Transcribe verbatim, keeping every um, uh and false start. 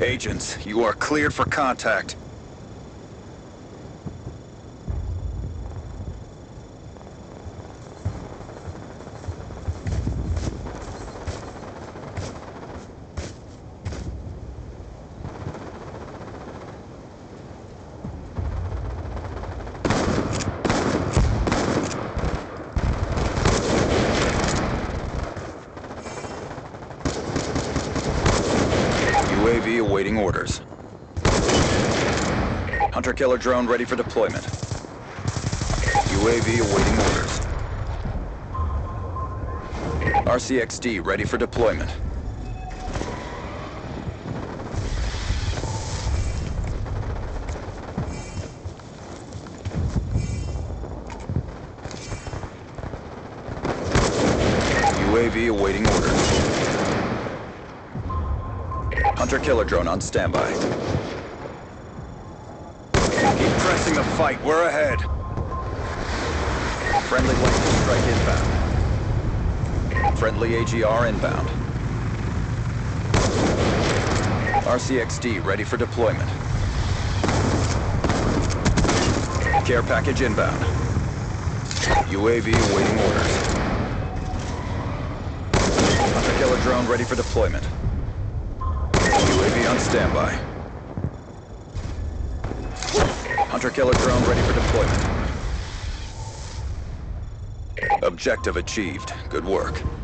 Agents, you are cleared for contact. U A V awaiting orders. Hunter-killer drone ready for deployment. U A V awaiting orders. R C X D ready for deployment. U A V awaiting orders. Hunter-killer drone on standby. Keep pressing the fight, we're ahead. Friendly lightning strike inbound. Friendly A G R inbound. R C X D ready for deployment. Care package inbound. U A V awaiting orders. Hunter-killer drone ready for deployment. U A V on standby. Hunter-killer drone ready for deployment. Objective achieved. Good work.